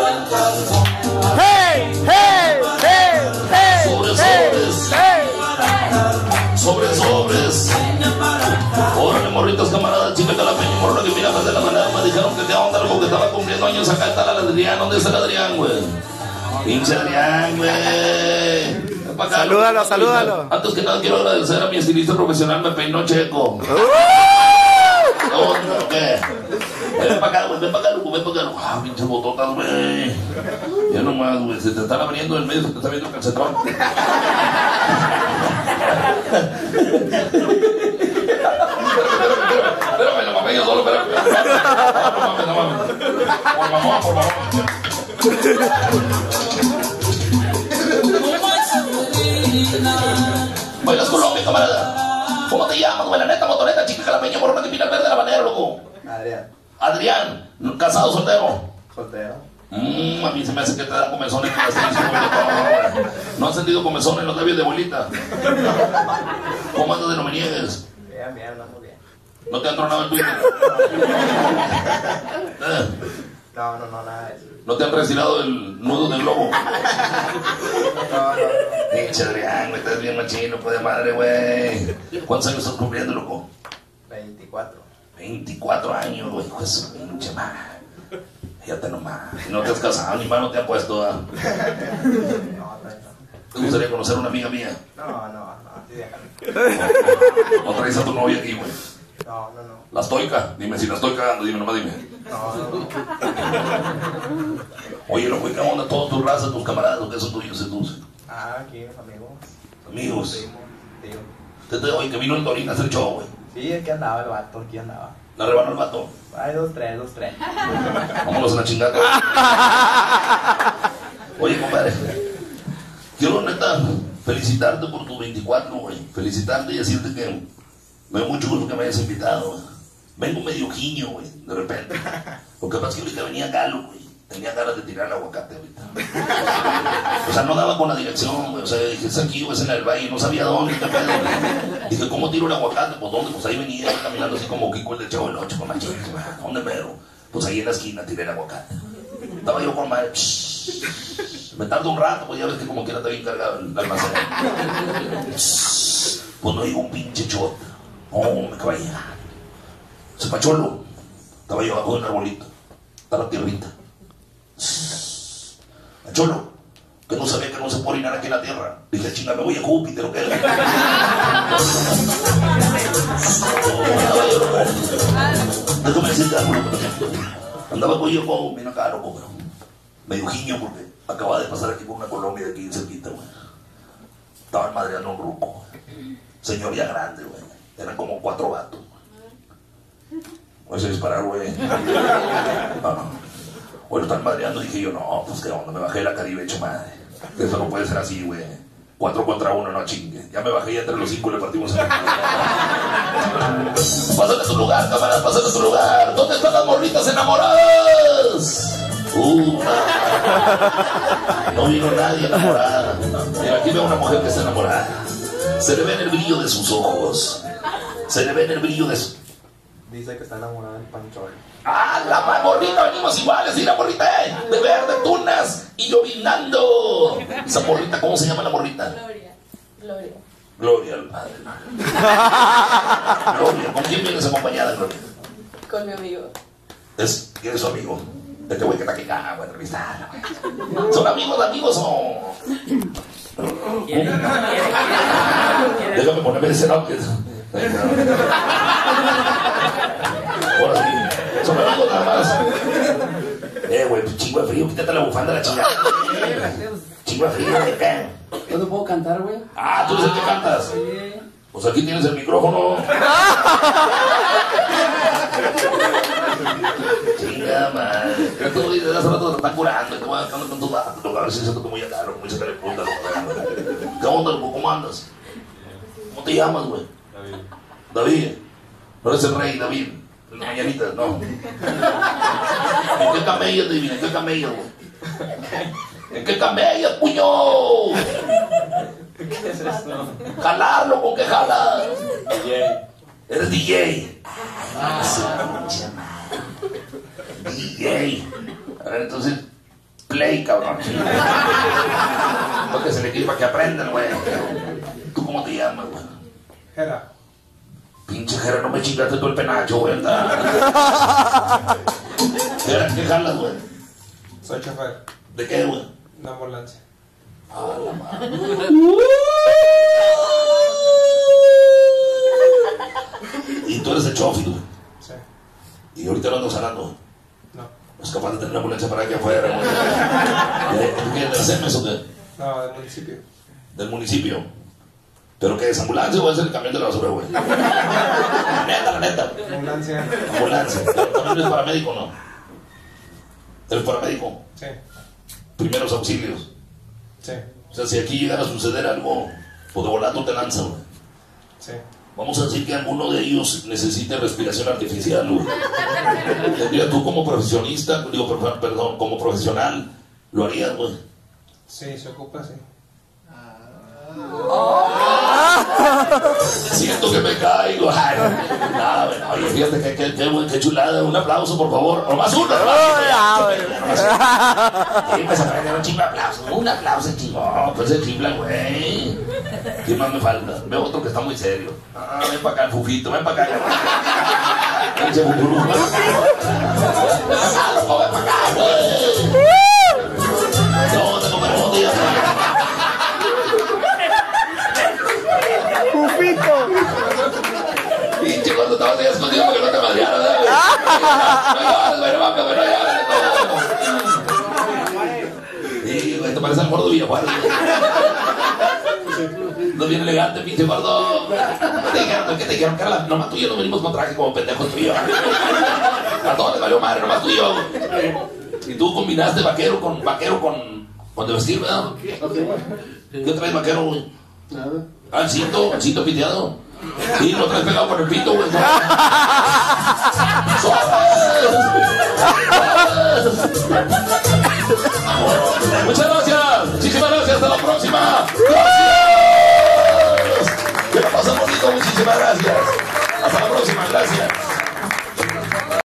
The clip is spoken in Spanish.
¡Hey! ¡Hey! ¡Hey! ¡Hey! Sobres, ¡Hey! sobres. Órale, morritos, camaradas, chica calapeña, morro que mira de la manera. Me dijeron que te onda algo que estaba cumpliendo años. Acá está el Adrián. ¿Dónde está el Adrián, güey? Pinche Adrián, güey. Salúdalo, salúdalo. Antes que nada quiero agradecer a mi estilista profesional, me peinó Checo. ¿Dónde o qué? Ven para acá, güey, ven para acá, loco, ven para acá. Ah, pinches bototas, güey. Ya nomás, güey, se te están abriendo en medio, se te está viendo el calcetón. Espérame, lo mamé yo solo, espérame. No mames. Por favor. ¿Bailas Colombia, camarada? ¿Cómo te llamas, güey? La neta, motoneta, chica calapeña, morona que pina el verde de la bandera, loco. Adrián, ¿casado o soltero? Soltero. A mí se me hace que te da comezón en las ¿No has sentido comezón en los labios de abuelita? ¿Cómo andas de no me niegues? Bien, andamos bien. ¿No te han tronado el Twitter? No, nada de eso. ¿No te han retirado el nudo del globo? No. Pinche Adrián, güey, estás bien machino, pues de madre, güey. ¿Cuántos años estás cumpliendo, loco? 24. 24 años, güey, hijo de su pinche madre. Fíjate nomás. No te has casado, ni mano te han puesto, ¿ah? No. ¿Te gustaría conocer a una amiga mía? No, así déjalo. ¿O traes a tu novia aquí, güey? No. ¿La estoy cagando? Dime si la estoy cagando, dime nomás, dime. No. Oye, loco, ¿qué onda? Todos tus razas, tus camaradas, ¿qué son tuyos y tus? Aquí, amigos. Amigos. Tío. Oye, que vino el Torín a hacer show, güey. Sí, aquí andaba el vato, aquí andaba. ¿La rebanó el vato? Ay, 2-3. Vámonos a la chingada. Oye, compadre, quiero neta felicitarte por tu 24, güey. Felicitarte y decirte que me da mucho gusto que me hayas invitado, güey. Vengo medio quiño, güey, de repente. Lo que pasa es que ahorita venía galo, güey. Tenía ganas de tirar el aguacate ahorita. O sea, no daba con la dirección, güey. O sea, dije, es aquí o es en el valle. No sabía dónde, qué pedo. Dije, ¿cómo tiro el aguacate? Pues, ¿dónde? Pues ahí venía caminando así como Kiko el del Chavo del Ocho con la chica. ¿Dónde mero? Pues ahí en la esquina tiré el aguacate. Estaba yo con madre. Me tardo un rato, pues ya ves que como quiera está bien cargado el almacén. Pues no digo un pinche shot. Oh, me acaba de llegar. Sepacholo. Estaba yo abajo de un arbolito. Estaba la tierrita. Cholo, que no sabía que no se puede orinar aquí en la tierra. Dije, chinga, me voy a Júpiter, ¿o qué? Déjame decirte algo, loco, también. Andaba con yo como, vino acá, loco, pero medio giño porque acababa de pasar aquí por una colonia de aquí cerquita, güey. Estaban madreando un ruco, señor ya grande, güey. Eran como 4 vatos. Voy a disparar, güey. Bueno, están madreando, dije yo, no, pues qué onda, me bajé de la Caribe, hecho madre. Eso no puede ser así, güey. 4 contra 1, no chingue. Ya me bajé y entre los 5 le partimos el... Pásate a tu lugar, cámara, pásate a tu lugar. ¿Dónde están las morritas enamoradas? No vino nadie enamorada. Mira, aquí veo una mujer que está enamorada. Se le ve en el brillo de sus ojos. Se le ve en el brillo de su... Dice que está enamorada del Panchol. ¡Ah, la morrita! Venimos iguales, y la morrita, de verde, tunas y llovinando. Esa morrita, ¿cómo se llama la morrita? Gloria al Padre. Gloria, ¿con quién vienes acompañada, Gloria? Con mi amigo. ¿Quién es su amigo? Este güey que está aquí, bueno, cristal. ¿Son amigos o...? Déjame ponerme ese nombre. Ahora sí, son amigos nada más. Güey, pues chingo de frío, quítate la bufanda de la chingada. Chingo de frío, ¿de qué? Yo no puedo cantar, güey. Ah, tú dices que cantas. Sí. Pues aquí tienes el micrófono. Chinga, madre. Pero tú dices, hace rato te están curando y te voy a cantar con tus datos. A ver si se toca muy acá, como dice que le punta. ¿Qué onda, loco? ¿Cómo andas? ¿Cómo te llamas, güey? David. No eres el rey, David. El de mañanitas, no. ¿En qué camellas, David? ¿En qué camellas, güey? ¿En qué camellas, puño? ¿Qué es eso? Jalarlo, ¿con qué jalas? DJ. Eres DJ. DJ. A ver, entonces, play, cabrón. Porque se le quita para que aprendan, güey. ¿Tú cómo te llamas, güey? Jera. Pinche Jera, no me chingaste todo el penacho, güey. Jera, ¿qué jalas, güey? Soy chofer ¿De qué, güey? de ambulancia. A la madre. Y tú eres el chofer, güey. Sí. Y ahorita no ando sanando, güey. No. No es capaz de tener una ambulancia para aquí afuera, güey. ¿Qué? ¿De la CEMES o qué? No, del municipio. Del municipio. ¿Pero qué es ambulancia o es el camión de la basura, güey? La neta. Ambulancia. Ambulancia. Pero también eres paramédico, ¿no? ¿Eres paramédico? Sí. Primeros auxilios. Sí. O sea, si aquí llegara a suceder algo, pues de volando te lanzan, güey. Sí. Vamos a decir que alguno de ellos necesite respiración artificial, güey. ¿Tendrías tú como profesionista, perdón, como profesional, lo harías, güey? Sí, se ocupa, sí. Siento que me caigo. Ay, no, bueno, oye, fíjate qué chulada. Un aplauso, por favor. O más uno. Sí, pues aprender un chingo de aplausos. Un aplauso, chingo. Pues se chifla, güey. ¿Qué más me falta? Veo otro que está muy serio. Ven para acá, el Fufito. Ven para acá. Ese Fufuru. Ven para acá, güey. No, te comeré un día. Pufito. Pinche, cuando estabas ahí escondido porque no te madrearon, ¿verdad? No llores, sí, güey, te parece al gordo Villajuárez. No bien elegante, pinche gordo. ¿Qué te dijeron, Carla? Nomás tú y yo nos venimos con traje como pendejos tú y yo. A todos les valió madre, nomás tú y yo. Y tú combinaste vaquero con de vestir, ¿verdad? ¿Qué traes vaquero, güey? Nada. Ah, el cinto piteado. Y lo traes pegado con el pito, güey. Muchas gracias. Muchísimas gracias. Hasta la próxima. Gracias. Que la pasen bonito. Muchísimas gracias. Hasta la próxima. Gracias.